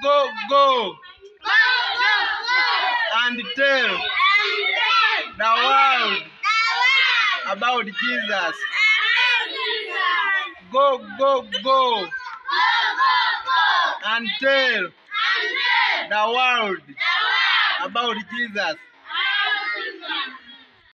go and tell the world about Jesus. Go and tell the world about Jesus.